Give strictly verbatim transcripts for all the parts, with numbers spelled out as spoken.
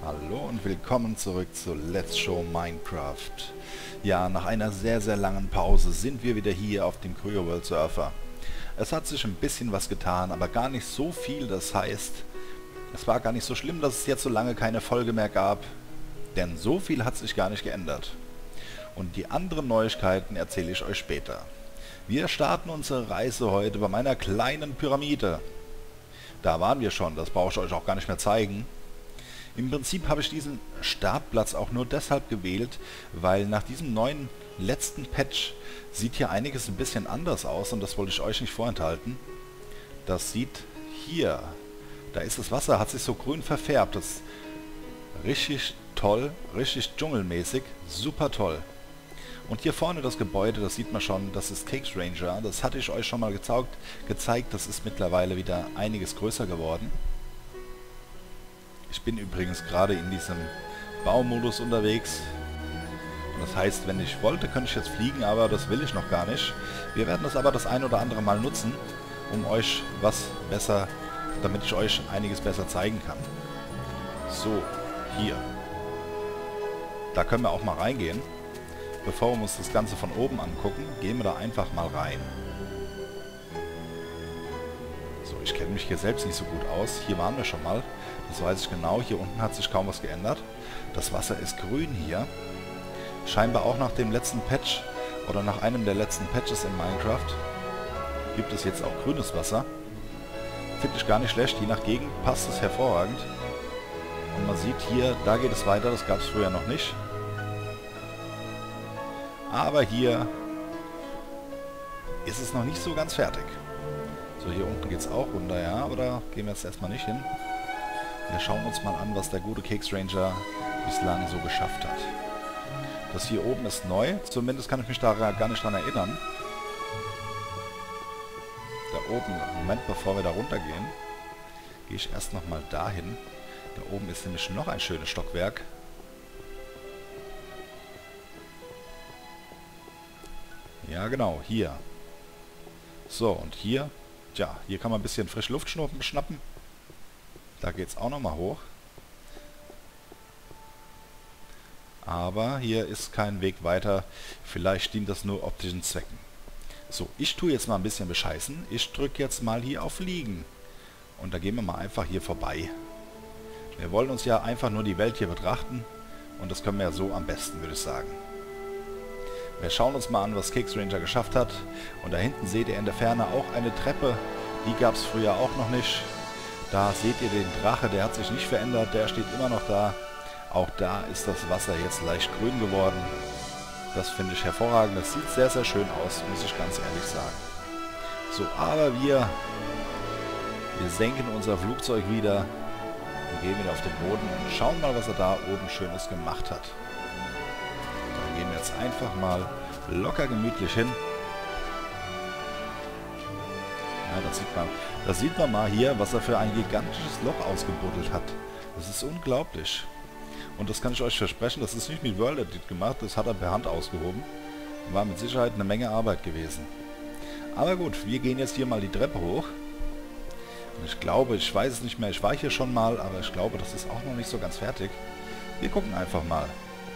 Hallo und willkommen zurück zu Let's Show Minecraft. Ja, nach einer sehr, sehr langen Pause sind wir wieder hier auf dem Krüger World Surfer. Es hat sich ein bisschen was getan, aber gar nicht so viel. Das heißt, es war gar nicht so schlimm, dass es jetzt so lange keine Folge mehr gab. Denn so viel hat sich gar nicht geändert. Und die anderen Neuigkeiten erzähle ich euch später. Wir starten unsere Reise heute bei meiner kleinen Pyramide. Da waren wir schon, das brauche ich euch auch gar nicht mehr zeigen. Im Prinzip habe ich diesen Startplatz auch nur deshalb gewählt, weil nach diesem neuen letzten Patch sieht hier einiges ein bisschen anders aus und das wollte ich euch nicht vorenthalten. Das sieht hier, da ist das Wasser, hat sich so grün verfärbt. Das ist richtig toll, richtig dschungelmäßig, super toll. Und hier vorne das Gebäude, das sieht man schon, das ist Cakes Ranger. Das hatte ich euch schon mal gezeigt, gezeigt, das ist mittlerweile wieder einiges größer geworden. Ich bin übrigens gerade in diesem Baumodus unterwegs. Und das heißt, wenn ich wollte, könnte ich jetzt fliegen, aber das will ich noch gar nicht. Wir werden das aber das ein oder andere Mal nutzen, um euch was besser, damit ich euch einiges besser zeigen kann. So, hier. Da können wir auch mal reingehen. Bevor wir uns das Ganze von oben angucken, gehen wir da einfach mal rein. So, ich kenne mich hier selbst nicht so gut aus. Hier waren wir schon mal. Das weiß ich genau. Hier unten hat sich kaum was geändert. Das Wasser ist grün hier. Scheinbar auch nach dem letzten Patch oder nach einem der letzten Patches in Minecraft gibt es jetzt auch grünes Wasser. Finde ich gar nicht schlecht. Je nach Gegend passt es hervorragend. Und man sieht hier, da geht es weiter. Das gab es früher noch nicht. Aber hier ist es noch nicht so ganz fertig. So, hier unten geht es auch runter, ja, aber da gehen wir jetzt erstmal nicht hin. Wir schauen uns mal an, was der gute Cakes Ranger bislang so geschafft hat. Das hier oben ist neu, zumindest kann ich mich da gar nicht dran erinnern. Da oben, Moment, bevor wir da runtergehen, gehe ich erst nochmal dahin. Da oben ist nämlich noch ein schönes Stockwerk. Ja, genau, hier. So, und hier, tja, hier kann man ein bisschen frische Luft schnappen. Da geht es auch nochmal hoch. Aber hier ist kein Weg weiter. Vielleicht dient das nur optischen Zwecken. So, ich tue jetzt mal ein bisschen bescheißen. Ich drücke jetzt mal hier auf Fliegen. Und da gehen wir mal einfach hier vorbei. Wir wollen uns ja einfach nur die Welt hier betrachten. Und das können wir ja so am besten, würde ich sagen. Wir schauen uns mal an, was Cakes Ranger geschafft hat. Und da hinten seht ihr in der Ferne auch eine Treppe. Die gab es früher auch noch nicht. Da seht ihr den Drache, der hat sich nicht verändert. Der steht immer noch da. Auch da ist das Wasser jetzt leicht grün geworden. Das finde ich hervorragend. Das sieht sehr, sehr schön aus, muss ich ganz ehrlich sagen. So, aber wir, wir senken unser Flugzeug wieder und gehen wieder auf den Boden und schauen mal, was er da oben Schönes gemacht hat. Gehen wir jetzt einfach mal locker gemütlich hin. Ja, das sieht man, das sieht man mal hier, was er für ein gigantisches Loch ausgebuddelt hat. Das ist unglaublich. Und das kann ich euch versprechen, das ist nicht mit World Edit gemacht, das hat er per Hand ausgehoben. War mit Sicherheit eine Menge Arbeit gewesen. Aber gut, wir gehen jetzt hier mal die Treppe hoch. Und ich glaube, ich weiß es nicht mehr, ich war hier schon mal, aber ich glaube, das ist auch noch nicht so ganz fertig. Wir gucken einfach mal.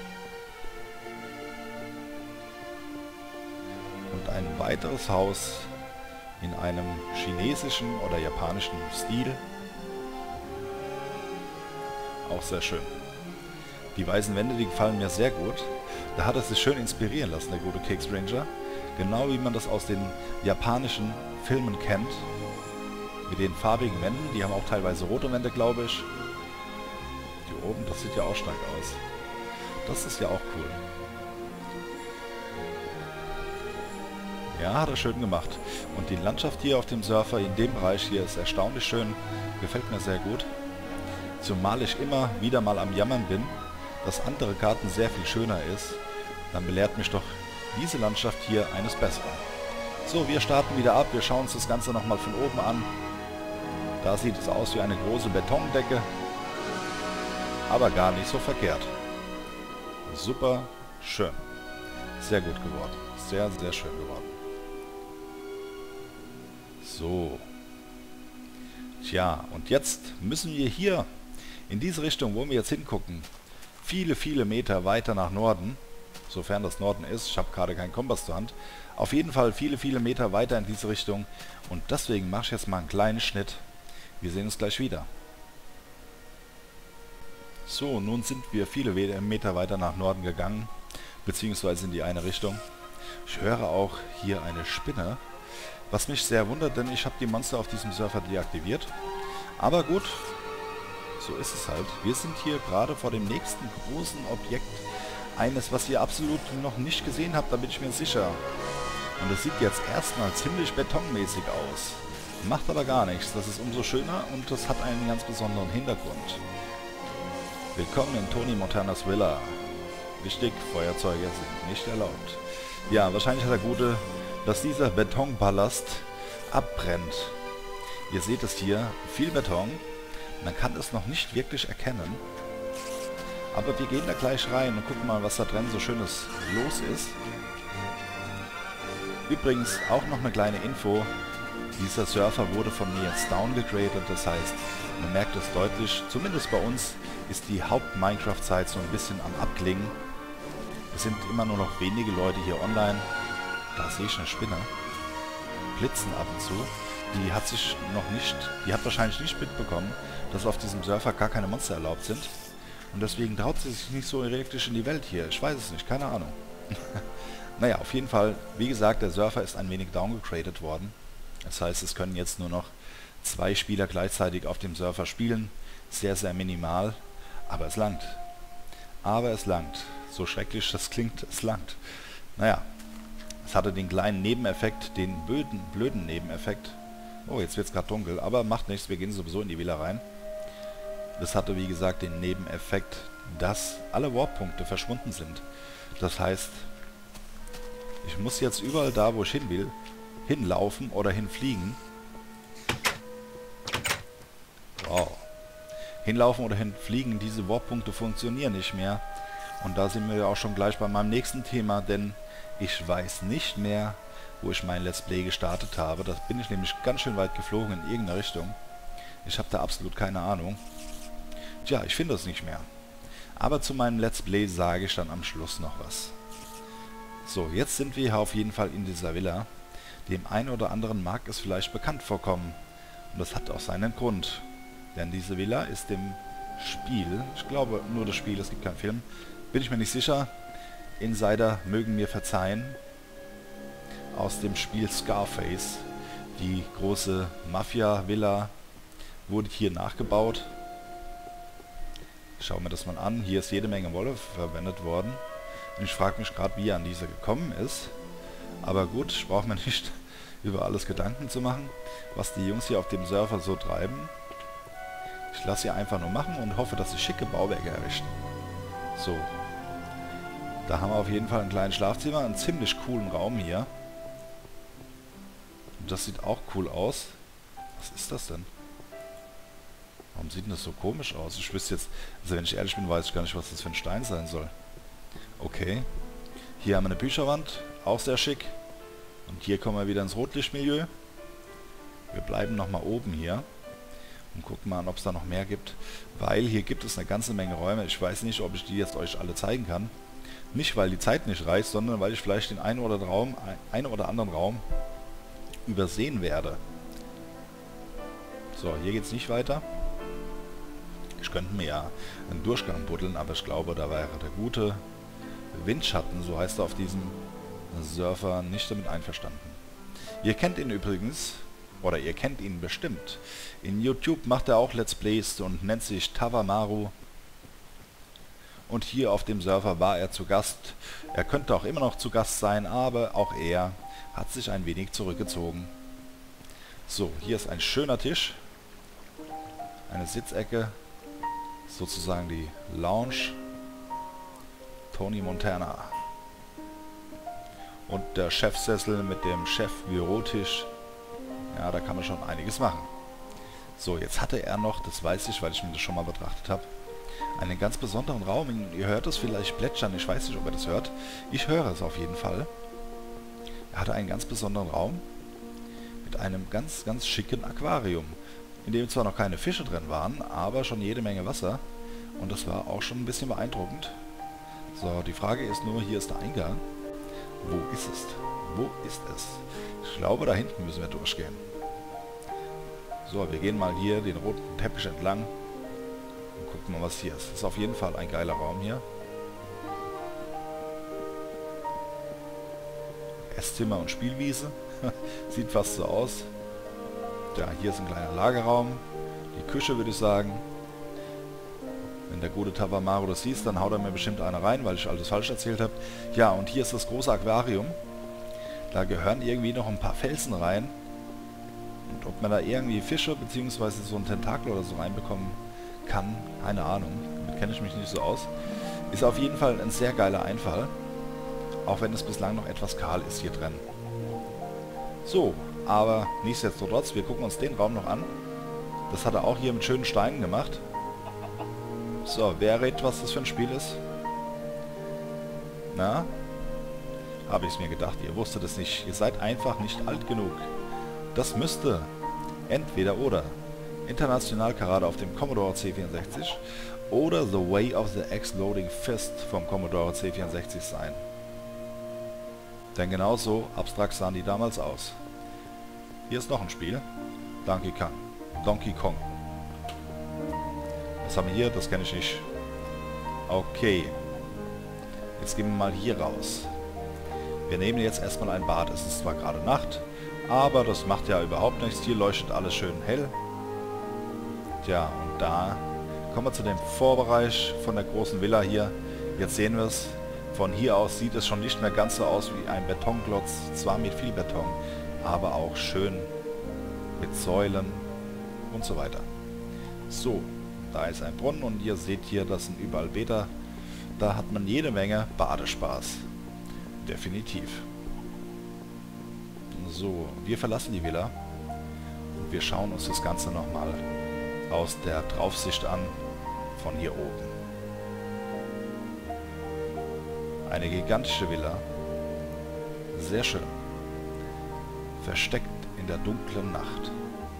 Und ein weiteres Haus in einem chinesischen oder japanischen Stil. Auch sehr schön. Die weißen Wände, die gefallen mir sehr gut. Da hat er sich schön inspirieren lassen, der gute Cakes Ranger. Genau wie man das aus den japanischen Filmen kennt. Mit den farbigen Wänden. Die haben auch teilweise rote Wände, glaube ich. Hier oben, das sieht ja auch stark aus. Das ist ja auch cool. Ja, hat er schön gemacht. Und die Landschaft hier auf dem Surfer in dem Bereich hier ist erstaunlich schön. Gefällt mir sehr gut. Zumal ich immer wieder mal am Jammern bin, dass andere Karten sehr viel schöner ist. Dann belehrt mich doch diese Landschaft hier eines Besseren. So, wir starten wieder ab. Wir schauen uns das Ganze nochmal von oben an. Da sieht es aus wie eine große Betondecke. Aber gar nicht so verkehrt. Super schön. Sehr gut geworden. Sehr, sehr schön geworden. So. Tja, und jetzt müssen wir hier In diese Richtung, wo wir jetzt hingucken, viele, viele Meter weiter nach Norden, sofern das Norden ist, ich habe gerade keinen Kompass zur Hand, auf jeden Fall viele, viele Meter weiter in diese Richtung und deswegen mache ich jetzt mal einen kleinen Schnitt. Wir sehen uns gleich wieder. So, nun sind wir viele Meter weiter nach Norden gegangen, beziehungsweise in die eine Richtung. Ich höre auch hier eine Spinne, was mich sehr wundert, denn ich habe die Monster auf diesem Surfer deaktiviert. Aber gut, so ist es halt. Wir sind hier gerade vor dem nächsten großen Objekt, eines, was ihr absolut noch nicht gesehen habt, da bin ich mir sicher. Und es sieht jetzt erstmal ziemlich betonmäßig aus. Macht aber gar nichts, das ist umso schöner und das hat einen ganz besonderen Hintergrund. Willkommen in Tony Montanas Villa. Wichtig, Feuerzeuge sind nicht erlaubt. Ja, wahrscheinlich hat der Gute, dass dieser Betonpalast abbrennt. Ihr seht es hier, viel Beton. Man kann es noch nicht wirklich erkennen. Aber wir gehen da gleich rein und gucken mal, was da drin so Schönes los ist. Übrigens auch noch eine kleine Info. Dieser Surfer wurde von mir jetzt downgegradet, das heißt, man merkt es deutlich, zumindest bei uns ist die Haupt-Minecraft-Zeit so ein bisschen am Abklingen. Es sind immer nur noch wenige Leute hier online. Da sehe ich eine Spinne. Blitzen ab und zu. Die hat sich noch nicht, die hat wahrscheinlich nicht mitbekommen, dass auf diesem Surfer gar keine Monster erlaubt sind. Und deswegen traut sie sich nicht so elektrisch in die Welt hier. Ich weiß es nicht, keine Ahnung. Naja, auf jeden Fall, wie gesagt, der Surfer ist ein wenig downgegradet worden. Das heißt, es können jetzt nur noch zwei Spieler gleichzeitig auf dem Surfer spielen. Sehr, sehr minimal. Aber es langt. Aber es langt. So schrecklich das klingt, es langt. Naja, es hatte den kleinen Nebeneffekt, den blöden, blöden Nebeneffekt. Oh, jetzt wird es gerade dunkel, aber macht nichts, wir gehen sowieso in die Villa rein. Das hatte, wie gesagt, den Nebeneffekt, dass alle Warp-Punkte verschwunden sind. Das heißt, ich muss jetzt überall da, wo ich hin will, hinlaufen oder hinfliegen. Wow. Hinlaufen oder hinfliegen, diese Warp-Punkte funktionieren nicht mehr. Und da sind wir ja auch schon gleich bei meinem nächsten Thema, denn ich weiß nicht mehr, wo ich mein Let's Play gestartet habe. Da bin ich nämlich ganz schön weit geflogen in irgendeine Richtung. Ich habe da absolut keine Ahnung. Tja, ich finde es nicht mehr. Aber zu meinem Let's Play sage ich dann am Schluss noch was. So, jetzt sind wir hier auf jeden Fall in dieser Villa. Dem einen oder anderen mag es vielleicht bekannt vorkommen. Und das hat auch seinen Grund. Denn diese Villa ist dem Spiel, ich glaube nur das Spiel, es gibt keinen Film, bin ich mir nicht sicher. Insider mögen mir verzeihen. Aus dem Spiel Scarface. Die große Mafia-Villa wurde hier nachgebaut. Schauen wir das mal an. Hier ist jede Menge Wolle verwendet worden. Und ich frage mich gerade, wie er an diese gekommen ist. Aber gut, ich brauche mir nicht über alles Gedanken zu machen, was die Jungs hier auf dem Surfer so treiben. Ich lasse sie einfach nur machen und hoffe, dass sie schicke Bauwerke errichten. So. Da haben wir auf jeden Fall ein kleines Schlafzimmer, einen ziemlich coolen Raum hier. Und das sieht auch cool aus. Was ist das denn? Warum sieht denn das so komisch aus? Ich wüsste jetzt, also wenn ich ehrlich bin, weiß ich gar nicht, was das für ein Stein sein soll. Okay. Hier haben wir eine Bücherwand, auch sehr schick. Und hier kommen wir wieder ins Rotlichtmilieu. Wir bleiben nochmal oben hier. Und gucken mal an, ob es da noch mehr gibt. Weil hier gibt es eine ganze Menge Räume. Ich weiß nicht, ob ich die jetzt euch alle zeigen kann. Nicht, weil die Zeit nicht reicht, sondern weil ich vielleicht den einen oder, Raum, einen oder anderen Raum übersehen werde. So, hier geht es nicht weiter. Ich könnte mir ja einen Durchgang buddeln, aber ich glaube, da wäre der gute Windschatten, so heißt er auf diesem Surfer, nicht damit einverstanden. Ihr kennt ihn übrigens, oder ihr kennt ihn bestimmt. In YouTube macht er auch Let's Plays und nennt sich Tavamaru. Und hier auf dem Surfer war er zu Gast. Er könnte auch immer noch zu Gast sein, aber auch er hat sich ein wenig zurückgezogen. So, hier ist ein schöner Tisch. Eine Sitzecke. Sozusagen die Lounge. Tony Montana. Und der Chefsessel mit dem Chef-Bürotisch. Ja, da kann man schon einiges machen. So, jetzt hatte er noch, das weiß ich, weil ich mir das schon mal betrachtet habe, einen ganz besonderen Raum. Ihr hört es vielleicht plätschern, ich weiß nicht, ob ihr das hört. Ich höre es auf jeden Fall. Er hatte einen ganz besonderen Raum mit einem ganz, ganz schicken Aquarium. in dem zwar noch keine Fische drin waren, aber schon jede Menge Wasser. Und das war auch schon ein bisschen beeindruckend. So, die Frage ist nur, hier ist der Eingang. Wo ist es? Wo ist es? Ich glaube, da hinten müssen wir durchgehen. So, wir gehen mal hier den roten Teppich entlang und gucken mal, was hier ist. Das ist auf jeden Fall ein geiler Raum hier. Esszimmer und Spielwiese. Sieht fast so aus. Ja, hier ist ein kleiner Lagerraum. Die Küche, würde ich sagen. Wenn der gute Tavamaru das sieht, dann haut er mir bestimmt eine rein, weil ich alles falsch erzählt habe. Ja, und hier ist das große Aquarium. Da gehören irgendwie noch ein paar Felsen rein. Und ob man da irgendwie Fische bzw. so ein Tentakel oder so reinbekommen kann, keine Ahnung. Damit kenne ich mich nicht so aus. Ist auf jeden Fall ein sehr geiler Einfall. Auch wenn es bislang noch etwas kahl ist hier drin. So, aber nichtsdestotrotz, wir gucken uns den Raum noch an. Das hat er auch hier mit schönen Steinen gemacht. So, wer rät, was das für ein Spiel ist? Na? Habe ich es mir gedacht, ihr wusstet es nicht. Ihr seid einfach nicht alt genug. Das müsste entweder oder International Karate auf dem Commodore C vierundsechzig oder The Way of the Exploding Fist vom Commodore C vierundsechzig sein. Denn genauso abstrakt sahen die damals aus. Hier ist noch ein Spiel. Donkey Kong. Donkey Kong. Was haben wir hier? Das kenne ich nicht. Okay. Jetzt gehen wir mal hier raus. Wir nehmen jetzt erstmal ein Bad. Es ist zwar gerade Nacht, aber das macht ja überhaupt nichts. Hier leuchtet alles schön hell. Tja, und da kommen wir zu dem Vorbereich von der großen Villa hier. Jetzt sehen wir es. Von hier aus sieht es schon nicht mehr ganz so aus wie ein Betonklotz. Zwar mit viel Beton, aber auch schön mit Säulen und so weiter. So, da ist ein Brunnen und ihr seht hier, das sind überall Bäder. Da hat man jede Menge Badespaß. Definitiv. So, wir verlassen die Villa und wir schauen uns das Ganze nochmal aus der Draufsicht an von hier oben. Eine gigantische Villa. Sehr schön. Versteckt in der dunklen Nacht.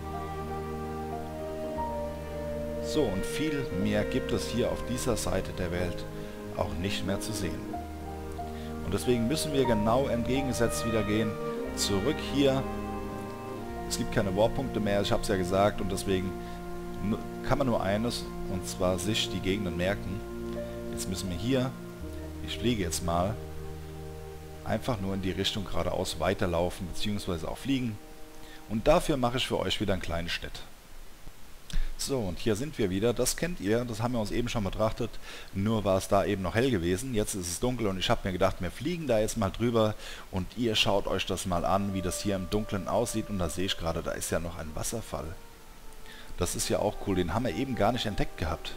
So, und viel mehr gibt es hier auf dieser Seite der Welt auch nicht mehr zu sehen. Und deswegen müssen wir genau entgegengesetzt wieder gehen. Zurück hier. Es gibt keine Warpunkte mehr, ich habe es ja gesagt, und deswegen kann man nur eines, und zwar sich die Gegenden merken. Jetzt müssen wir hier, ich fliege jetzt mal, einfach nur in die Richtung geradeaus weiterlaufen, beziehungsweise auch fliegen. Und dafür mache ich für euch wieder einen kleinen Schnitt. So, und hier sind wir wieder. Das kennt ihr, das haben wir uns eben schon betrachtet. Nur war es da eben noch hell gewesen. Jetzt ist es dunkel und ich habe mir gedacht, wir fliegen da jetzt mal drüber und ihr schaut euch das mal an, wie das hier im Dunkeln aussieht. Und da sehe ich gerade, da ist ja noch ein Wasserfall. Das ist ja auch cool, den haben wir eben gar nicht entdeckt gehabt.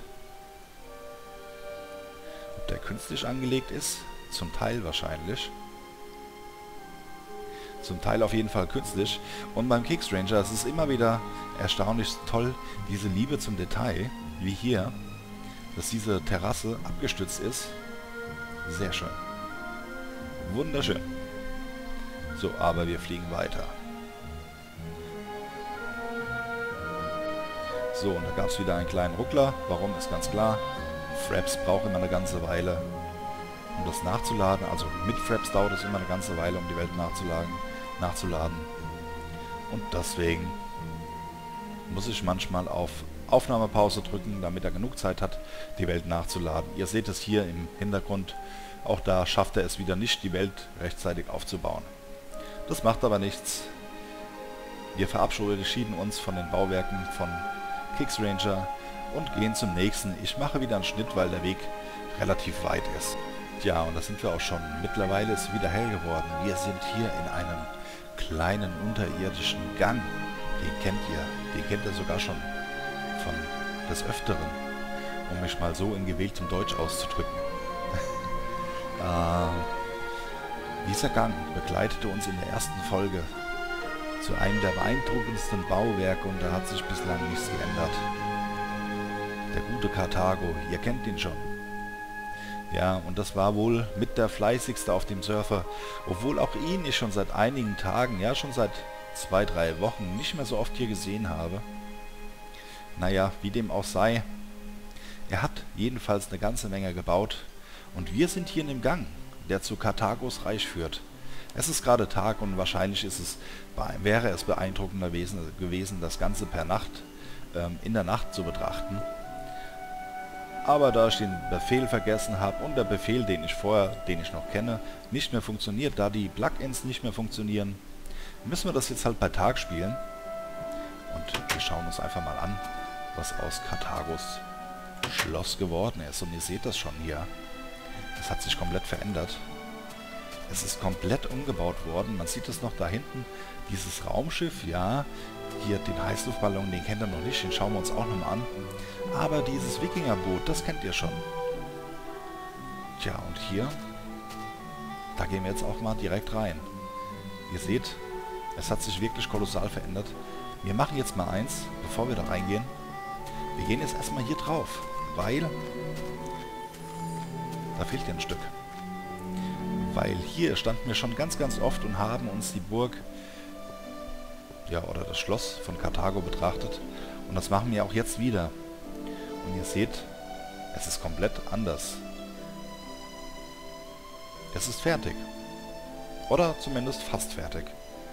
Ob der künstlich angelegt ist? Zum Teil wahrscheinlich. Zum Teil auf jeden Fall künstlich. Und beim Kickstranger, es ist immer wieder erstaunlich toll, diese Liebe zum Detail, wie hier, dass diese Terrasse abgestützt ist. Sehr schön. Wunderschön. So, aber wir fliegen weiter. So, und da gab es wieder einen kleinen Ruckler. Warum, ist ganz klar. Fraps braucht immer eine ganze Weile, um das nachzuladen. Also mit Fraps dauert es immer eine ganze Weile, um die Welt nachzuladen. nachzuladen. Und deswegen muss ich manchmal auf Aufnahmepause drücken, damit er genug Zeit hat, die Welt nachzuladen. Ihr seht es hier im Hintergrund. Auch da schafft er es wieder nicht, die Welt rechtzeitig aufzubauen. Das macht aber nichts. Wir verabschieden uns von den Bauwerken von Kickstranger und gehen zum nächsten. Ich mache wieder einen Schnitt, weil der Weg relativ weit ist. Ja, und da sind wir auch schon. Mittlerweile ist es wieder hell geworden. Wir sind hier in einem kleinen unterirdischen Gang. Den kennt ihr. Den kennt ihr sogar schon von des Öfteren. Um mich mal so in gewähltem Deutsch auszudrücken. äh, dieser Gang begleitete uns in der ersten Folge zu einem der beeindruckendsten Bauwerke und da hat sich bislang nichts geändert. Der gute Karthago, ihr kennt ihn schon. Ja, und das war wohl mit der fleißigste auf dem Surfer, obwohl auch ihn ich schon seit einigen Tagen, ja schon seit zwei, drei Wochen nicht mehr so oft hier gesehen habe. Naja, wie dem auch sei. Er hat jedenfalls eine ganze Menge gebaut. Und wir sind hier in dem Gang, der zu Karthagos Reich führt. Es ist gerade Tag und wahrscheinlich ist es, wäre es beeindruckender gewesen, das Ganze per Nacht, ähm, in der Nacht zu betrachten. Aber da ich den Befehl vergessen habe und der Befehl, den ich vorher, den ich noch kenne, nicht mehr funktioniert, da die Plugins nicht mehr funktionieren, müssen wir das jetzt halt bei Tag spielen. Und wir schauen uns einfach mal an, was aus Karthagos Schloss geworden ist. Und ihr seht das schon hier. Es hat sich komplett verändert. Es ist komplett umgebaut worden. Man sieht es noch da hinten. Dieses Raumschiff, ja. Hier den Heißluftballon, den kennt ihr noch nicht. Den schauen wir uns auch nochmal an. Aber dieses Wikingerboot, das kennt ihr schon. Tja, und hier, da gehen wir jetzt auch mal direkt rein. Ihr seht, es hat sich wirklich kolossal verändert. Wir machen jetzt mal eins, bevor wir da reingehen. Wir gehen jetzt erstmal hier drauf, weil da fehlt ja ein Stück. Weil hier standen wir schon ganz, ganz oft und haben uns die Burg, ja, oder das Schloss von Karthago betrachtet. Und das machen wir auch jetzt wieder. Und ihr seht, es ist komplett anders. Es ist fertig. Oder zumindest fast fertig.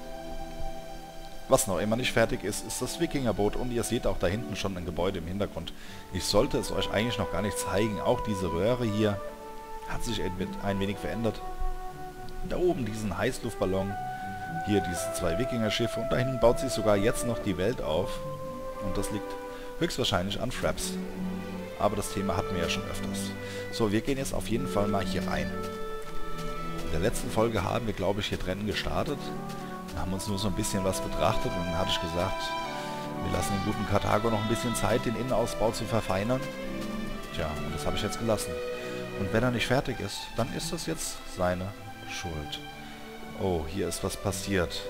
Was noch immer nicht fertig ist, ist das Wikingerboot. Und ihr seht auch da hinten schon ein Gebäude im Hintergrund. Ich sollte es euch eigentlich noch gar nicht zeigen. Auch diese Röhre hier hat sich ein wenig verändert. Da oben diesen Heißluftballon. Hier diese zwei Wikingerschiffe. Und da hinten baut sich sogar jetzt noch die Welt auf. Und das liegt höchstwahrscheinlich an Fraps. Aber das Thema hatten wir ja schon öfters. So, wir gehen jetzt auf jeden Fall mal hier rein. In der letzten Folge haben wir, glaube ich, hier drinnen gestartet. Wir haben uns nur so ein bisschen was betrachtet und dann hatte ich gesagt, wir lassen den guten Karthago noch ein bisschen Zeit, den Innenausbau zu verfeinern. Tja, und das habe ich jetzt gelassen. Und wenn er nicht fertig ist, dann ist das jetzt seine Schuld. Oh, hier ist was passiert.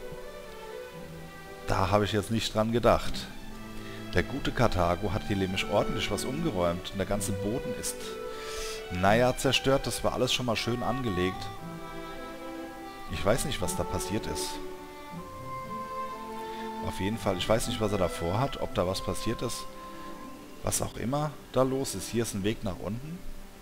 Da habe ich jetzt nicht dran gedacht. Der gute Karthago hat hier nämlich ordentlich was umgeräumt und der ganze Boden ist, naja, zerstört. Das war alles schon mal schön angelegt. Ich weiß nicht, was da passiert ist. Auf jeden Fall, ich weiß nicht, was er da vorhat, ob da was passiert ist. Was auch immer da los ist. Hier ist ein Weg nach unten.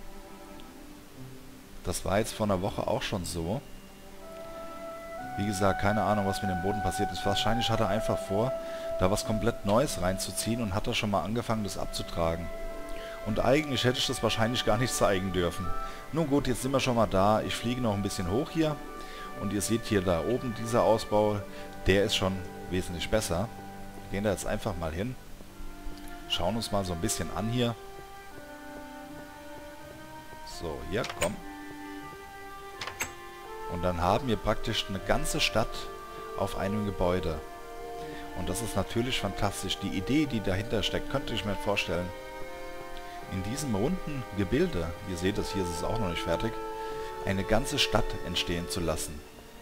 Das war jetzt vor einer Woche auch schon so. Wie gesagt, keine Ahnung, was mit dem Boden passiert ist. Wahrscheinlich hat er einfach vor, da was komplett Neues reinzuziehen und hat da schon mal angefangen, das abzutragen. Und eigentlich hätte ich das wahrscheinlich gar nicht zeigen dürfen. Nun gut, jetzt sind wir schon mal da. Ich fliege noch ein bisschen hoch hier. Und ihr seht hier da oben, dieser Ausbau, der ist schon wesentlich besser. Wir gehen da jetzt einfach mal hin. Schauen uns mal so ein bisschen an hier. So, hier, komm. Und dann haben wir praktisch eine ganze Stadt auf einem Gebäude. Und das ist natürlich fantastisch. Die Idee, die dahinter steckt, könnte ich mir vorstellen. In diesem runden Gebilde, ihr seht es, hier ist es auch noch nicht fertig, eine ganze Stadt entstehen zu lassen.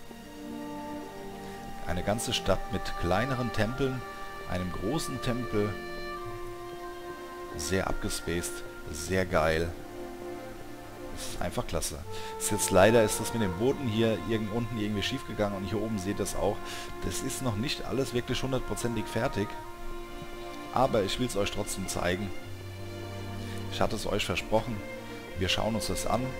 Eine ganze Stadt mit kleineren Tempeln, einem großen Tempel. Sehr abgespaced, sehr geil. Das ist einfach klasse. Ist jetzt leider ist das mit dem Boden hier irgend unten irgendwie schief gegangen und hier oben seht ihr es auch. Das ist noch nicht alles wirklich hundertprozentig fertig. Aber ich will es euch trotzdem zeigen. Ich hatte es euch versprochen. Wir schauen uns das an.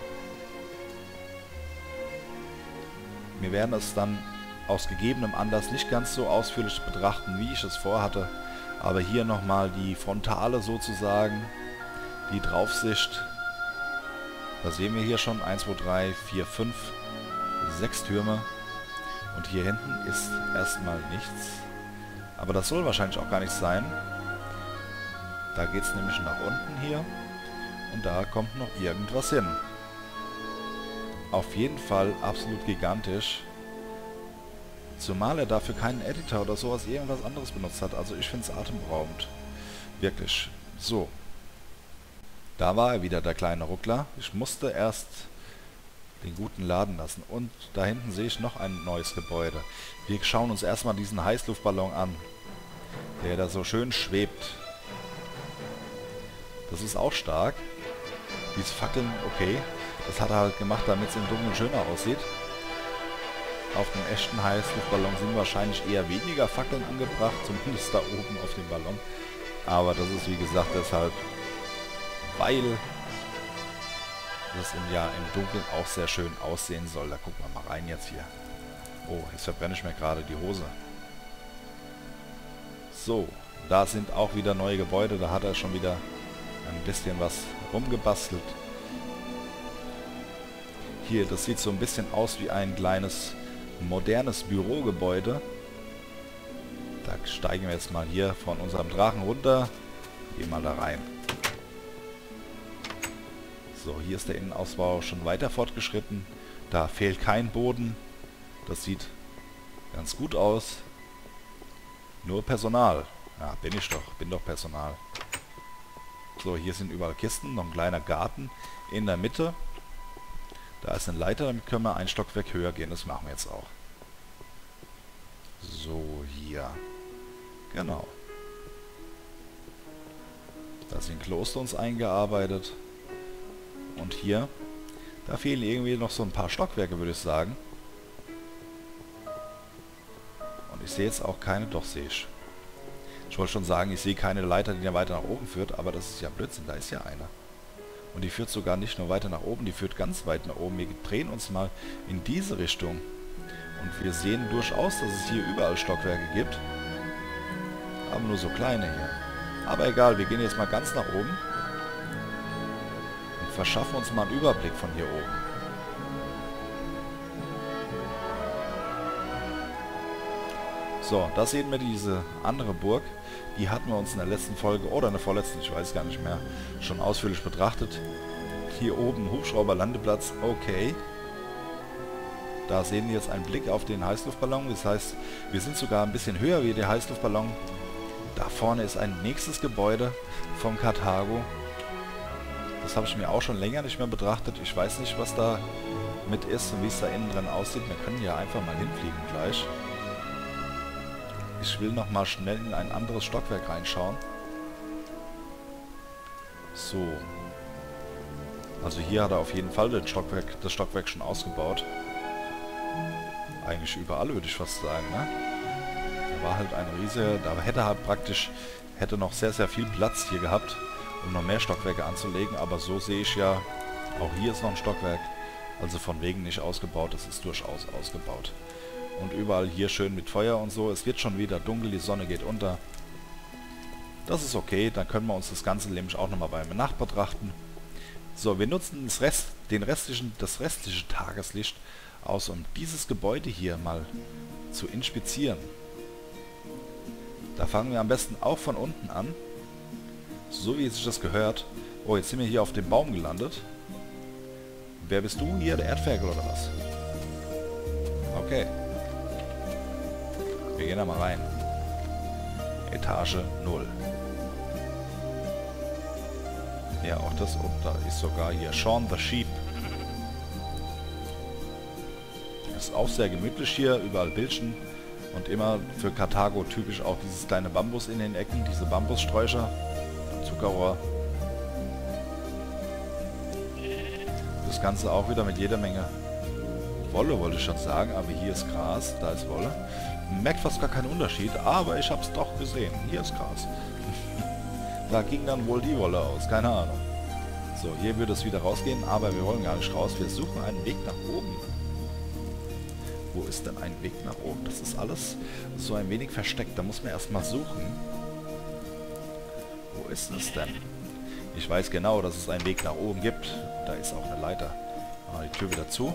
Wir werden es dann aus gegebenem Anlass nicht ganz so ausführlich betrachten, wie ich es vorhatte. Aber hier nochmal die Frontale sozusagen. Die Draufsicht. Da sehen wir hier schon eins, zwei, drei, vier, fünf, sechs Türme. Und hier hinten ist erstmal nichts. Aber das soll wahrscheinlich auch gar nichts sein. Da geht es nämlich nach unten hier. Und da kommt noch irgendwas hin. Auf jeden Fall absolut gigantisch. Zumal er dafür keinen Editor oder sowas irgendwas anderes benutzt hat. Also ich finde es atemberaubend. Wirklich. So. Da war er wieder, der kleine Ruckler. Ich musste erst den guten laden lassen. Und da hinten sehe ich noch ein neues Gebäude. Wir schauen uns erstmal diesen Heißluftballon an, der da so schön schwebt. Das ist auch stark. Diese Fackeln, okay. Das hat er halt gemacht, damit es im Dunkeln schöner aussieht. Auf dem echten Heißluftballon sind wahrscheinlich eher weniger Fackeln angebracht, zumindest da oben auf dem Ballon. Aber das ist wie gesagt deshalb, weil das im Jahr im Dunkeln auch sehr schön aussehen soll. Da gucken wir mal rein jetzt hier. Oh, jetzt verbrenne ich mir gerade die Hose. So, da sind auch wieder neue Gebäude. Da hat er schon wieder ein bisschen was rumgebastelt. Hier, das sieht so ein bisschen aus wie ein kleines, modernes Bürogebäude. Da steigen wir jetzt mal hier von unserem Drachen runter. Gehen mal da rein. So, hier ist der Innenausbau schon weiter fortgeschritten. Da fehlt kein Boden. Das sieht ganz gut aus. Nur Personal. Ja, bin ich doch. Bin doch Personal. So, hier sind überall Kisten. Noch ein kleiner Garten in der Mitte. Da ist eine Leiter, damit können wir ein Stockwerk höher gehen. Das machen wir jetzt auch. So, hier. Genau. Da sind Glowstones eingearbeitet. Und hier, da fehlen irgendwie noch so ein paar Stockwerke, würde ich sagen. Und ich sehe jetzt auch keine, doch sehe ich. Ich wollte schon sagen, ich sehe keine Leiter, die ja weiter nach oben führt, aber das ist ja Blödsinn, da ist ja eine. Und die führt sogar nicht nur weiter nach oben, die führt ganz weit nach oben. Wir drehen uns mal in diese Richtung. Und wir sehen durchaus, dass es hier überall Stockwerke gibt. Aber nur so kleine hier. Aber egal, wir gehen jetzt mal ganz nach oben. Und verschaffen uns mal einen Überblick von hier oben. So, da sehen wir diese andere Burg. Die hatten wir uns in der letzten Folge, oder in der vorletzten, ich weiß gar nicht mehr, schon ausführlich betrachtet. Hier oben Hubschrauberlandeplatz, okay. Da sehen wir jetzt einen Blick auf den Heißluftballon. Das heißt, wir sind sogar ein bisschen höher wie der Heißluftballon. Da vorne ist ein nächstes Gebäude von Karthago. Das habe ich mir auch schon länger nicht mehr betrachtet. Ich weiß nicht, was da mit ist und wie es da innen drin aussieht. Wir können ja einfach mal hinfliegen gleich. Ich will noch mal schnell in ein anderes Stockwerk reinschauen. So. Also hier hat er auf jeden Fall den Stockwerk, das Stockwerk schon ausgebaut. Eigentlich überall, würde ich fast sagen, ne? Da war halt ein riesiger, da hätte er praktisch, hätte noch sehr, sehr viel Platz hier gehabt, um noch mehr Stockwerke anzulegen. Aber so sehe ich ja, auch hier ist noch ein Stockwerk. Also von wegen nicht ausgebaut, das ist durchaus ausgebaut. Und überall hier schön mit Feuer und so. Es wird schon wieder dunkel, die Sonne geht unter. Das ist okay, dann können wir uns das Ganze nämlich auch nochmal beim Nacht betrachten. So, wir nutzen das Rest, den restlichen, das restliche Tageslicht aus, um dieses Gebäude hier mal zu inspizieren. Da fangen wir am besten auch von unten an. So wie sich das gehört. Oh, jetzt sind wir hier auf dem Baum gelandet. Wer bist du hier? Der Erdferkel oder was? Okay. Wir gehen da mal rein. Etage null. Ja, auch das. Und da ist sogar hier Shaun the Sheep. Ist auch sehr gemütlich hier. Überall Bildchen. Und immer für Karthago typisch auch dieses kleine Bambus in den Ecken. Diese Bambussträucher. Zuckerrohr. Das Ganze auch wieder mit jeder Menge Wolle, wollte ich schon sagen. Aber hier ist Gras. Da ist Wolle. Merkt fast gar keinen Unterschied, aber ich habe es doch gesehen. Hier ist Gras. Da ging dann wohl die Wolle aus, keine Ahnung. So, hier würde es wieder rausgehen, aber wir wollen gar nicht raus. Wir suchen einen Weg nach oben. Wo ist denn ein Weg nach oben? Das ist alles so ein wenig versteckt. Da muss man erstmal suchen. Wo ist es denn? Ich weiß genau, dass es einen Weg nach oben gibt. Da ist auch eine Leiter. Machen wir die Tür wieder zu.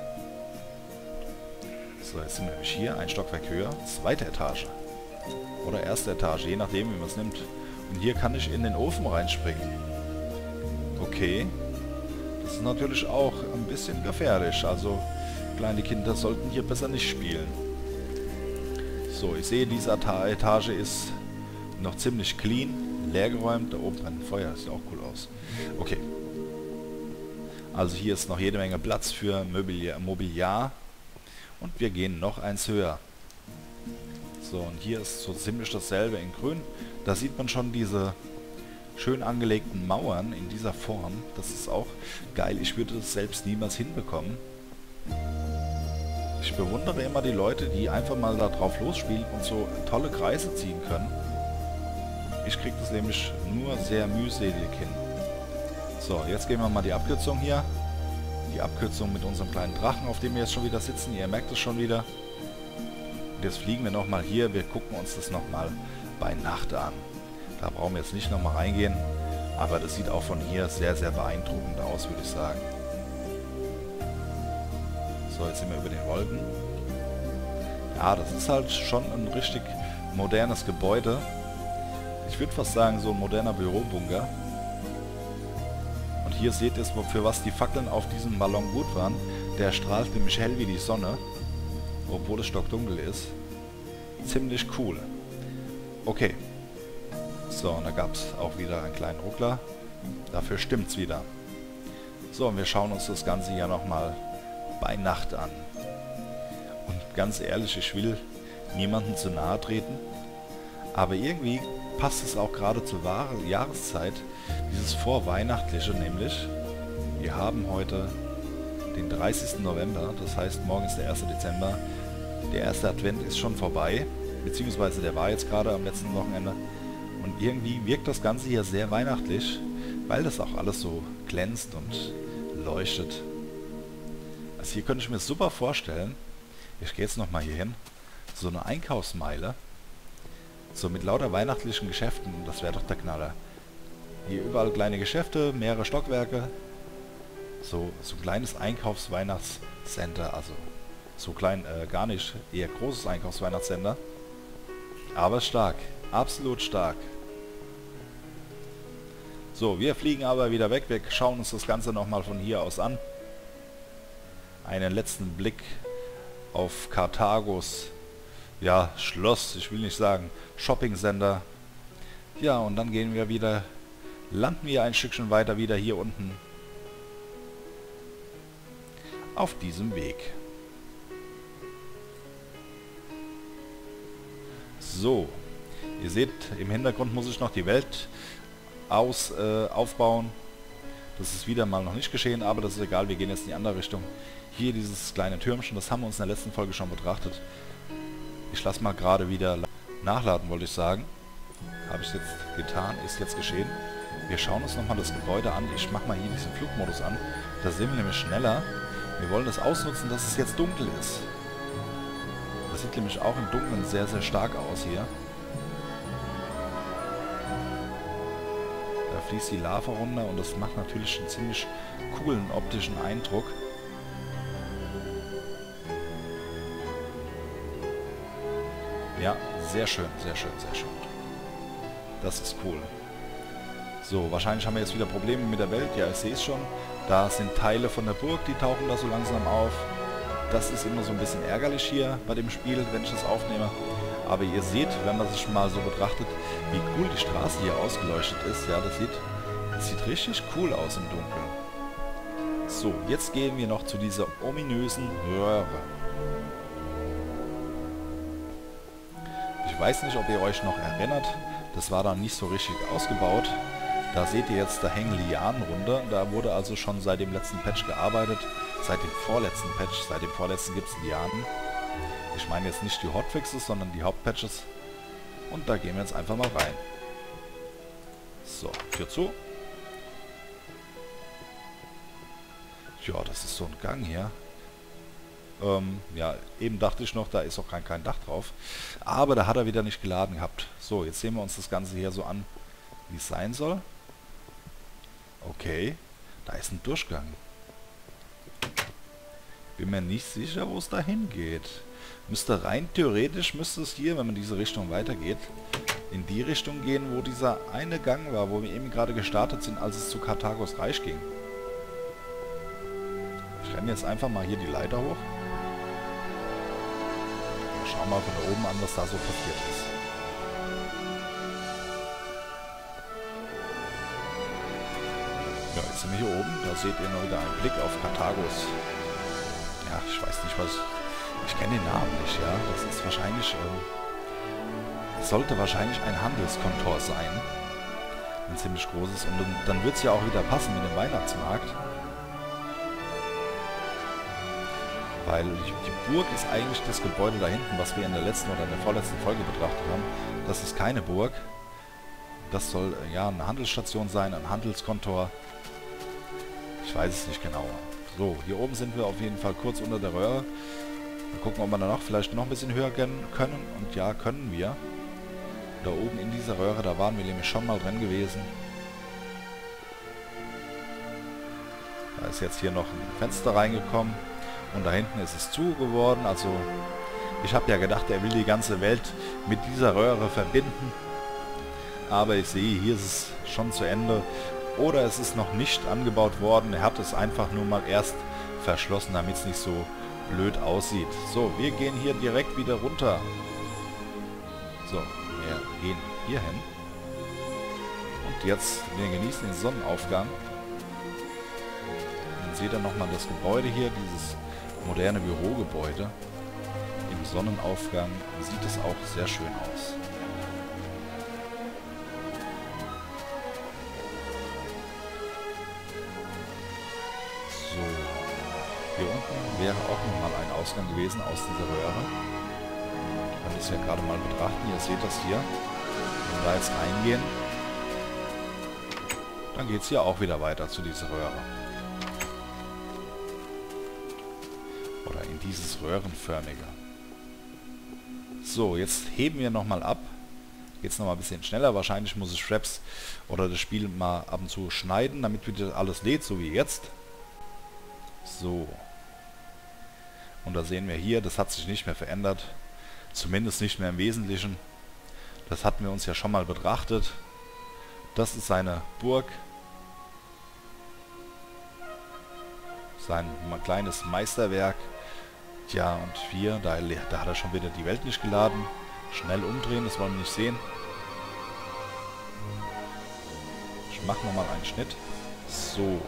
So, jetzt sind wir nämlich hier, ein Stockwerk höher, zweite Etage. Oder erste Etage, je nachdem, wie man es nimmt. Und hier kann ich in den Ofen reinspringen. Okay. Das ist natürlich auch ein bisschen gefährlich. Also, kleine Kinder sollten hier besser nicht spielen. So, ich sehe, diese Etage ist noch ziemlich clean, leergeräumt. Da oben brennt ein Feuer, sieht auch cool aus. Okay. Also hier ist noch jede Menge Platz für Mobiliar. Mobiliar. Und wir gehen noch eins höher. So, und hier ist so ziemlich dasselbe in grün. Da sieht man schon diese schön angelegten Mauern in dieser Form. Das ist auch geil. Ich würde das selbst niemals hinbekommen. Ich bewundere immer die Leute, die einfach mal da drauf losspielen und so tolle Kreise ziehen können. Ich kriege das nämlich nur sehr mühselig hin. So, jetzt gehen wir mal die Abkürzung hier. Die Abkürzung mit unserem kleinen Drachen, auf dem wir jetzt schon wieder sitzen. Ihr merkt es schon wieder. Und jetzt fliegen wir nochmal hier. Wir gucken uns das nochmal bei Nacht an. Da brauchen wir jetzt nicht nochmal reingehen. Aber das sieht auch von hier sehr, sehr beeindruckend aus, würde ich sagen. So, jetzt sind wir über den Wolken. Ja, das ist halt schon ein richtig modernes Gebäude. Ich würde fast sagen, so ein moderner Bürobunker. Und hier seht ihr, für was die Fackeln auf diesem Ballon gut waren. Der strahlt nämlich hell wie die Sonne, obwohl es stockdunkel ist. Ziemlich cool. Okay. So, und da gab es auch wieder einen kleinen Ruckler. Dafür stimmt's wieder. So, und wir schauen uns das Ganze hier nochmal bei Nacht an. Und ganz ehrlich, ich will niemandem zu nahe treten. Aber irgendwie passt es auch gerade zur wahre Jahreszeit, dieses Vorweihnachtliche, nämlich wir haben heute den dreißigsten November, das heißt morgen ist der erste Dezember. Der erste Advent ist schon vorbei, beziehungsweise der war jetzt gerade am letzten Wochenende. Und irgendwie wirkt das Ganze hier sehr weihnachtlich, weil das auch alles so glänzt und leuchtet. Also hier könnte ich mir super vorstellen, ich gehe jetzt nochmal hier hin, so eine Einkaufsmeile, so mit lauter weihnachtlichen Geschäften, das wäre doch der Knaller. Hier überall kleine Geschäfte, mehrere Stockwerke, so, so ein kleines Einkaufs-Weihnachtscenter, also so klein äh, gar nicht, eher großes Einkaufs-Weihnachtscenter, aber stark, absolut stark. So, wir fliegen aber wieder weg, wir schauen uns das Ganze nochmal von hier aus an. Einen letzten Blick auf Karthagos, ja, Schloss, ich will nicht sagen, Shopping-Center. Ja, und dann gehen wir wieder, landen wir ein Stückchen weiter wieder hier unten auf diesem Weg. So, ihr seht, im Hintergrund muss ich noch die Welt aus, äh, aufbauen. Das ist wieder mal noch nicht geschehen, aber das ist egal, wir gehen jetzt in die andere Richtung. Hier dieses kleine Türmchen, das haben wir uns in der letzten Folge schon betrachtet. Ich lasse mal gerade wieder nachladen, wollte ich sagen. Habe ich jetzt getan, ist jetzt geschehen. Wir schauen uns nochmal das Gebäude an. Ich mache mal hier diesen Flugmodus an. Da sehen wir nämlich schneller. Wir wollen das ausnutzen, dass es jetzt dunkel ist. Das sieht nämlich auch im Dunkeln sehr, sehr stark aus hier. Da fließt die Lava runter und das macht natürlich einen ziemlich coolen optischen Eindruck. Ja, sehr schön, sehr schön, sehr schön. Das ist cool. So, wahrscheinlich haben wir jetzt wieder Probleme mit der Welt. Ja, ich sehe es schon. Da sind Teile von der Burg, die tauchen da so langsam auf. Das ist immer so ein bisschen ärgerlich hier bei dem Spiel, wenn ich das aufnehme. Aber ihr seht, wenn man sich mal so betrachtet, wie cool die Straße hier ausgeleuchtet ist. Ja, das sieht, das sieht richtig cool aus im Dunkeln. So, jetzt gehen wir noch zu dieser ominösen Röhre. Ich weiß nicht, ob ihr euch noch erinnert, das war dann nicht so richtig ausgebaut. Da seht ihr jetzt, da hängen Lianen runter. Da wurde also schon seit dem letzten Patch gearbeitet. Seit dem vorletzten Patch, seit dem vorletzten gibt es Lianen. Ich meine jetzt nicht die Hotfixes, sondern die Hauptpatches. Und da gehen wir jetzt einfach mal rein. So, Tür zu. Ja, das ist so ein Gang hier. Ähm, ja, eben dachte ich noch, da ist auch kein, kein Dach drauf. Aber da hat er wieder nicht geladen gehabt. So, jetzt sehen wir uns das Ganze hier so an, wie es sein soll. Okay, da ist ein Durchgang. Bin mir nicht sicher, wo es da hingeht. Müsste rein theoretisch, müsste es hier, wenn man diese Richtung weitergeht, in die Richtung gehen, wo dieser eine Gang war, wo wir eben gerade gestartet sind, als es zu Karthagos Reich ging. Ich renne jetzt einfach mal hier die Leiter hoch. Schau mal von da oben an, was da so passiert ist. Ja, jetzt sind wir hier oben. Da seht ihr noch wieder einen Blick auf Karthagos. Ja, ich weiß nicht, was... Ich kenne den Namen nicht, ja. Das ist wahrscheinlich... Ähm, sollte wahrscheinlich ein Handelskontor sein. Ein ziemlich großes. Und dann, dann wird es ja auch wieder passen mit dem Weihnachtsmarkt. Weil die, die Burg ist eigentlich das Gebäude da hinten, was wir in der letzten oder in der vorletzten Folge betrachtet haben. Das ist keine Burg. Das soll äh, ja eine Handelsstation sein, ein Handelskontor. Ich weiß es nicht genau. So, hier oben sind wir auf jeden Fall kurz unter der Röhre. Mal gucken, ob wir danach vielleicht noch ein bisschen höher gehen können. Und ja, können wir. Da oben in dieser Röhre, da waren wir nämlich schon mal drin gewesen. Da ist jetzt hier noch ein Fenster reingekommen. Und da hinten ist es zu geworden. Also, ich habe ja gedacht, er will die ganze Welt mit dieser Röhre verbinden. Aber ich sehe, hier ist es schon zu Ende. Oder es ist noch nicht angebaut worden. Er hat es einfach nur mal erst verschlossen, damit es nicht so blöd aussieht. So, wir gehen hier direkt wieder runter. So, wir gehen hier hin. Und jetzt, wir genießen den Sonnenaufgang. Dann seht ihr nochmal das Gebäude hier, dieses moderne Bürogebäude. Im Sonnenaufgang sieht es auch sehr schön aus. So, hier unten wäre auch nochmal ein Ausgang gewesen aus dieser Röhre. Ich kann das ja gerade mal betrachten. Ihr seht das hier. Wenn wir da jetzt reingehen, dann geht es hier auch wieder weiter zu dieser Röhre. Oder in dieses Röhrenförmige. So, jetzt heben wir nochmal ab. Geht es nochmal ein bisschen schneller. Wahrscheinlich muss ich Fraps oder das Spiel mal ab und zu schneiden, damit wieder alles lädt, so wie jetzt. So. Und da sehen wir hier, das hat sich nicht mehr verändert. Zumindest nicht mehr im Wesentlichen. Das hatten wir uns ja schon mal betrachtet. Das ist seine Burg. Sein kleines Meisterwerk. Tja, und wir, da, da hat er schon wieder die Welt nicht geladen. Schnell umdrehen, das wollen wir nicht sehen. Ich mache nochmal einen Schnitt. So.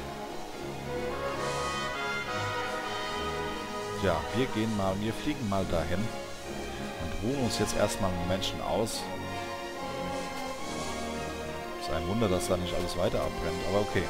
Ja, wir gehen mal, wir fliegen mal dahin und ruhen uns jetzt erstmal einen Momentchen aus. Ist ein Wunder, dass da nicht alles weiter abbrennt, aber okay.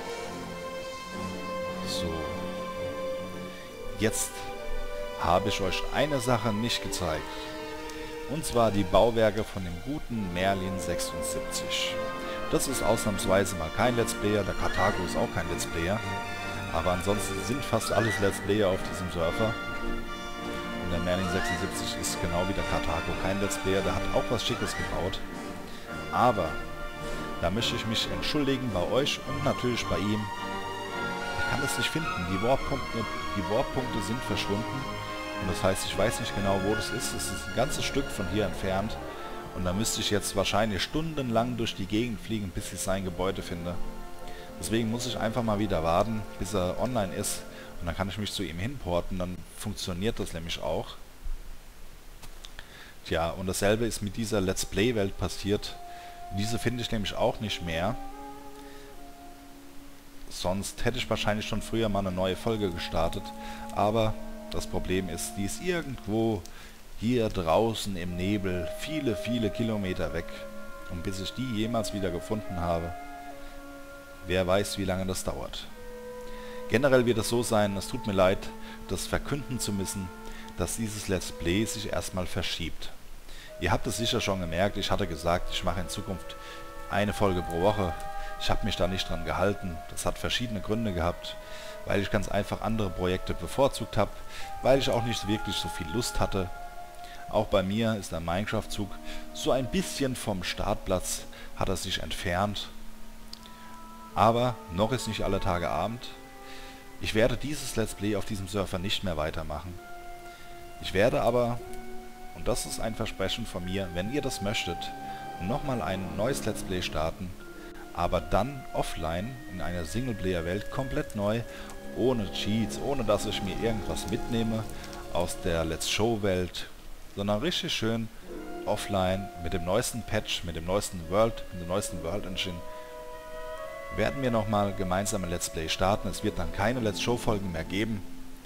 So. Jetzt habe ich euch eine Sache nicht gezeigt. Und zwar die Bauwerke von dem guten Merlin sechsundsiebzig. Das ist ausnahmsweise mal kein Let's Player, der Karthago ist auch kein Let's Player. Aber ansonsten sind fast alles Let's Player auf diesem Surfer. Und der Merlin sechsundsiebzig ist genau wie der Karthago kein Let's Player, der hat auch was Schickes gebaut. Aber da möchte ich mich entschuldigen bei euch und natürlich bei ihm. Ich kann es nicht finden, die Warp-Punkte, die Warp-Punkte sind verschwunden. Und das heißt, ich weiß nicht genau, wo das ist. Es ist ein ganzes Stück von hier entfernt. Und da müsste ich jetzt wahrscheinlich stundenlang durch die Gegend fliegen, bis ich sein Gebäude finde. Deswegen muss ich einfach mal wieder warten, bis er online ist. Und dann kann ich mich zu ihm hinporten. Dann funktioniert das nämlich auch. Tja, und dasselbe ist mit dieser Let's Play-Welt passiert. Diese finde ich nämlich auch nicht mehr. Sonst hätte ich wahrscheinlich schon früher mal eine neue Folge gestartet. Aber das Problem ist, die ist irgendwo hier draußen im Nebel, viele, viele Kilometer weg. Und bis ich die jemals wieder gefunden habe, wer weiß, wie lange das dauert. Generell wird es so sein, es tut mir leid, das verkünden zu müssen, dass dieses Let's Play sich erstmal verschiebt. Ihr habt es sicher schon gemerkt, ich hatte gesagt, ich mache in Zukunft eine Folge pro Woche. Ich habe mich da nicht dran gehalten. Das hat verschiedene Gründe gehabt, weil ich ganz einfach andere Projekte bevorzugt habe, weil ich auch nicht wirklich so viel Lust hatte. Auch bei mir ist der Minecraft-Zug so ein bisschen vom Startplatz, hat er sich entfernt. Aber noch ist nicht alle Tage Abend. Ich werde dieses Let's Play auf diesem Surfer nicht mehr weitermachen. Ich werde aber, und das ist ein Versprechen von mir, wenn ihr das möchtet, nochmal ein neues Let's Play starten, aber dann offline in einer Singleplayer-Welt komplett neu, ohne Cheats, ohne dass ich mir irgendwas mitnehme aus der Let's Show-Welt, sondern richtig schön offline mit dem neuesten Patch, mit dem neuesten World, mit dem neuesten World Engine, werden wir nochmal gemeinsam ein Let's Play starten. Es wird dann keine Let's Show-Folgen mehr geben.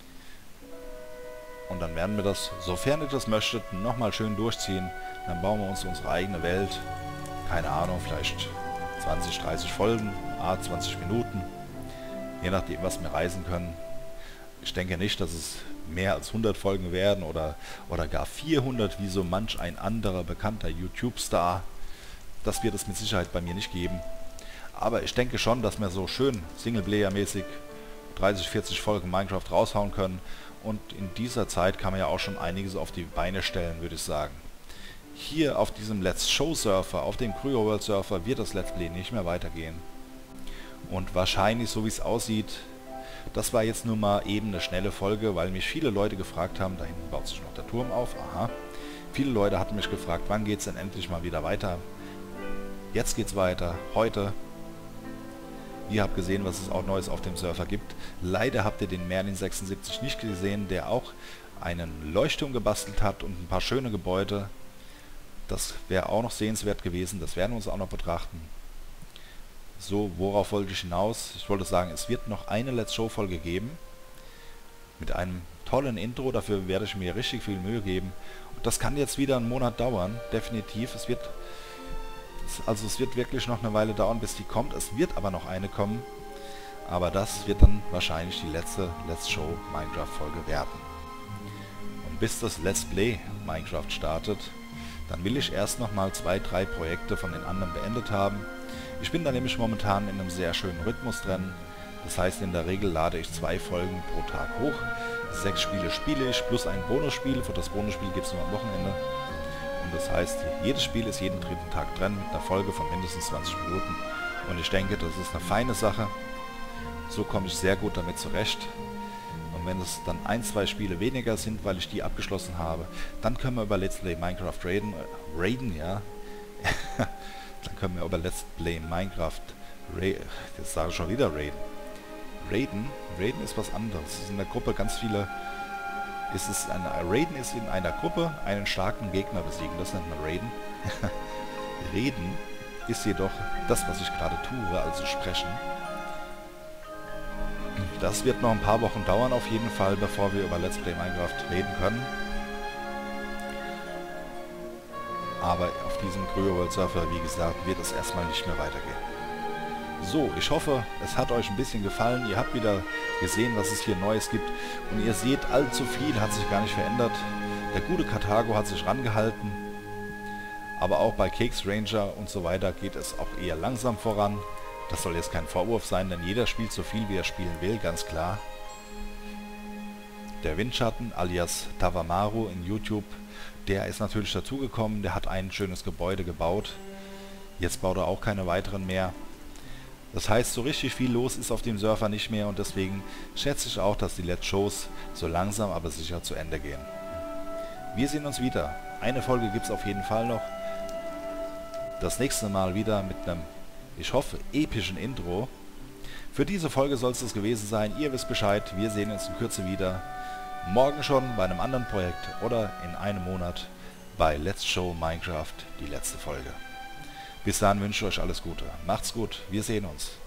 Und dann werden wir das, sofern ihr das möchtet, nochmal schön durchziehen. Dann bauen wir uns unsere eigene Welt. Keine Ahnung, vielleicht zwanzig, dreißig Folgen, ah, zwanzig Minuten. Je nachdem, was wir reisen können. Ich denke nicht, dass es mehr als hundert Folgen werden oder, oder gar vierhundert, wie so manch ein anderer bekannter YouTube-Star. Das wird es mit Sicherheit bei mir nicht geben. Aber ich denke schon, dass wir so schön Singleplayer-mäßig dreißig, vierzig Folgen Minecraft raushauen können. Und in dieser Zeit kann man ja auch schon einiges auf die Beine stellen, würde ich sagen. Hier auf diesem Let's Show Surfer, auf dem Cryoworld Surfer, wird das Let's Play nicht mehr weitergehen. Und wahrscheinlich, so wie es aussieht, das war jetzt nur mal eben eine schnelle Folge, weil mich viele Leute gefragt haben, da hinten baut sich noch der Turm auf, aha. Viele Leute hatten mich gefragt, wann geht es denn endlich mal wieder weiter? Jetzt geht's weiter, heute. Ihr habt gesehen, was es auch Neues auf dem Surfer gibt. Leider habt ihr den Merlin sechsundsiebzig nicht gesehen, der auch einen Leuchtturm gebastelt hat und ein paar schöne Gebäude. Das wäre auch noch sehenswert gewesen, das werden wir uns auch noch betrachten. So, worauf wollte ich hinaus? Ich wollte sagen, es wird noch eine Let's Show Folge geben. Mit einem tollen Intro, dafür werde ich mir richtig viel Mühe geben. Und das kann jetzt wieder einen Monat dauern, definitiv. Es wird, also es wird wirklich noch eine Weile dauern, bis die kommt. Es wird aber noch eine kommen. Aber das wird dann wahrscheinlich die letzte Let's Show Minecraft Folge werden. Und bis das Let's Play Minecraft startet, dann will ich erst noch mal zwei, drei Projekte von den anderen beendet haben. Ich bin da nämlich momentan in einem sehr schönen Rhythmus drin. Das heißt, in der Regel lade ich zwei Folgen pro Tag hoch. Sechs Spiele spiele ich, plus ein Bonusspiel. Für das Bonusspiel gibt es nur am Wochenende. Und das heißt, jedes Spiel ist jeden dritten Tag drin, mit einer Folge von mindestens zwanzig Minuten. Und ich denke, das ist eine feine Sache. So komme ich sehr gut damit zurecht. Und wenn es dann ein, zwei Spiele weniger sind, weil ich die abgeschlossen habe, dann können wir über Let's Play Minecraft raiden, äh, raiden, ja. Dann können wir über Let's Play Minecraft raiden, das sage ich schon wieder raiden. Raiden, Raiden ist was anderes. Es ist in der Gruppe ganz viele, ist es ein, Raiden ist in einer Gruppe einen starken Gegner besiegen, das nennt man Raiden. Reden ist jedoch das, was ich gerade tue, also sprechen. Das wird noch ein paar Wochen dauern auf jeden Fall, bevor wir über Let's Play Minecraft reden können. Aber auf diesem Cryoworld Surfer, wie gesagt, wird es erstmal nicht mehr weitergehen. So, ich hoffe, es hat euch ein bisschen gefallen. Ihr habt wieder gesehen, was es hier Neues gibt. Und ihr seht, allzu viel hat sich gar nicht verändert. Der gute Karthago hat sich rangehalten. Aber auch bei Keks Ranger und so weiter geht es auch eher langsam voran. Das soll jetzt kein Vorwurf sein, denn jeder spielt so viel, wie er spielen will, ganz klar. Der Windschatten alias Tavamaru in YouTube, der ist natürlich dazugekommen, der hat ein schönes Gebäude gebaut. Jetzt baut er auch keine weiteren mehr. Das heißt, so richtig viel los ist auf dem Surfer nicht mehr und deswegen schätze ich auch, dass die Let's Shows so langsam aber sicher zu Ende gehen. Wir sehen uns wieder. Eine Folge gibt es auf jeden Fall noch. Das nächste Mal wieder mit einem, ich hoffe, epischen Intro. Für diese Folge soll es das gewesen sein. Ihr wisst Bescheid, wir sehen uns in Kürze wieder. Morgen schon bei einem anderen Projekt oder in einem Monat bei Let's Show Minecraft die letzte Folge. Bis dahin wünsche ich euch alles Gute. Macht's gut, wir sehen uns.